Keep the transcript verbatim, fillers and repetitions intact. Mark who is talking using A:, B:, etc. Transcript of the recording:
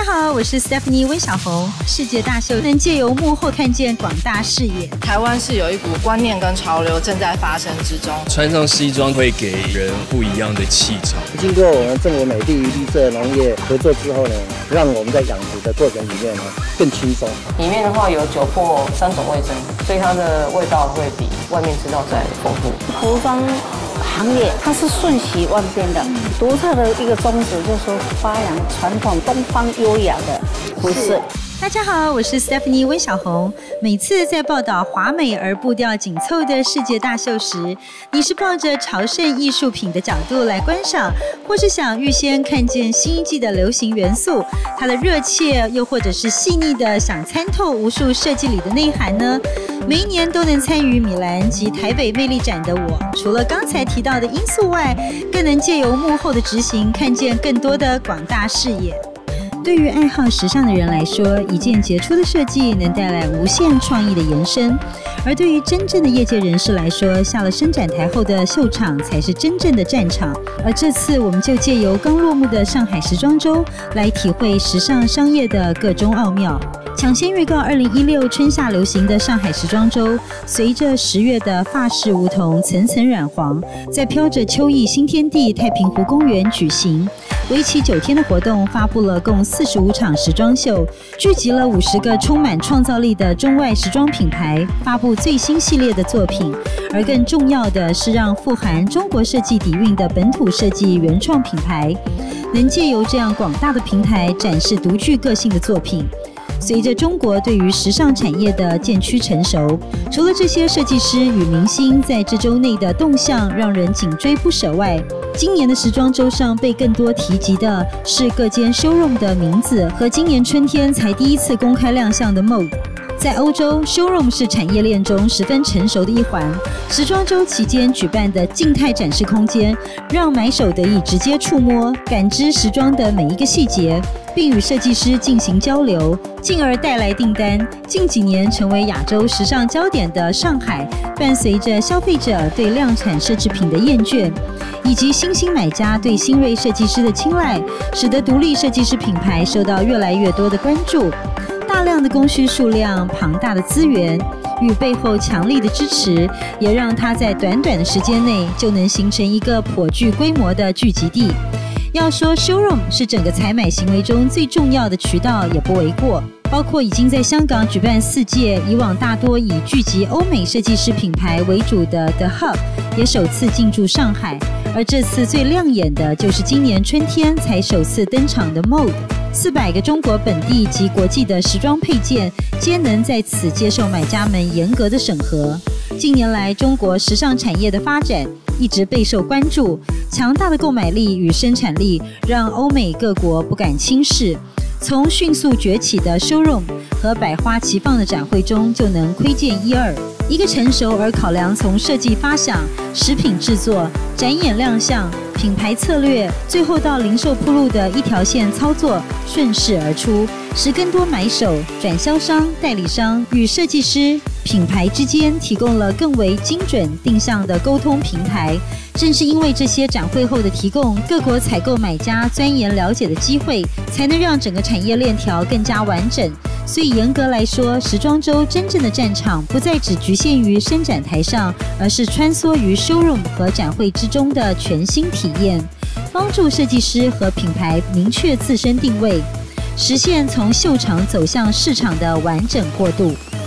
A: 好，我是 Stephanie 温小红。世界大秀能借由幕后看见广大视野。
B: 台湾是有一股观念跟潮流正在发生之中，
C: 穿上西装会给人不一样的气场。
D: 经过我们政府美地与绿色农业合作之后呢，让我们在养殖的过程里面呢更轻松。
E: 里面的话有九粕三种味噌，所以它的味道会比外面吃到再丰富。
F: 服装行业它是瞬息万变的，独特的一个宗旨就是说发扬传统东方优雅的服饰。
A: 大家好，我是 Stephanie 温小红。每次在报道华美而步调紧凑的世界大秀时，你是抱着朝圣艺术品的角度来观赏，或是想预先看见新一季的流行元素，它的热切，又或者是细腻的想参透无数设计里的内涵呢？每一年都能参与米兰及台北魅力展的我，除了刚才提到的因素外，更能借由幕后的执行，看见更多的广大视野。对于爱好时尚的人来说，一件杰出的设计能带来无限创意的延伸；而对于真正的业界人士来说，下了伸展台后的秀场才是真正的战场。而这次我们就借由刚落幕的上海时装周，来体会时尚商业的各种奥妙。抢先预告二零一六春夏流行的上海时装周，随着十月的法式梧桐层层染黄，在飘着秋意新天地太平湖公园举行。为期九天的活动发布了共四十五场时装秀，聚集了五十个充满创造力的中外时装品牌发布最新系列的作品，而更重要的是让富含中国设计底蕴的本土设计原创品牌能借由这样广大的平台展示独具个性的作品。随着中国对于时尚产业的渐趋成熟，除了这些设计师与明星在这周内的动向让人紧追不舍外，今年的时装周上被更多提及的是各间 showroom 的名字和今年春天才第一次公开亮相的 mode。在欧洲 ，showroom 是产业链中十分成熟的一环。时装周期间举办的静态展示空间，让买手得以直接触摸、感知时装的每一个细节，并与设计师进行交流，进而带来订单。近几年成为亚洲时尚焦点的上海，伴随着消费者对量产奢侈品的厌倦，以及新兴买家对新锐设计师的青睐，使得独立设计师品牌受到越来越多的关注。大量的供需数量、庞大的资源与背后强力的支持，也让它在短短的时间内就能形成一个颇具规模的聚集地。要说 showroom 是整个采买行为中最重要的渠道，也不为过。包括已经在香港举办四届，以往大多以聚集欧美设计师品牌为主的 The Hub 也首次进驻上海，而这次最亮眼的就是今年春天才首次登场的 Mode。四百个中国本地及国际的时装配件皆能在此接受买家们严格的审核。近年来，中国时尚产业的发展一直备受关注，强大的购买力与生产力让欧美各国不敢轻视。从迅速崛起的 showroom 和百花齐放的展会中就能窥见一二。一个成熟而考量从设计发想、食品制作、展演亮相、品牌策略，最后到零售铺路的一条线操作顺势而出，使更多买手、转销商、代理商与设计师、品牌之间提供了更为精准定向的沟通平台。正是因为这些展会后的提供，各国采购买家钻研了解的机会，才能让整个产业链条更加完整。所以严格来说，时装周真正的战场不再只局限于伸展台上，而是穿梭于 showroom 和展会之中的全新体验，帮助设计师和品牌明确自身定位，实现从秀场走向市场的完整过渡。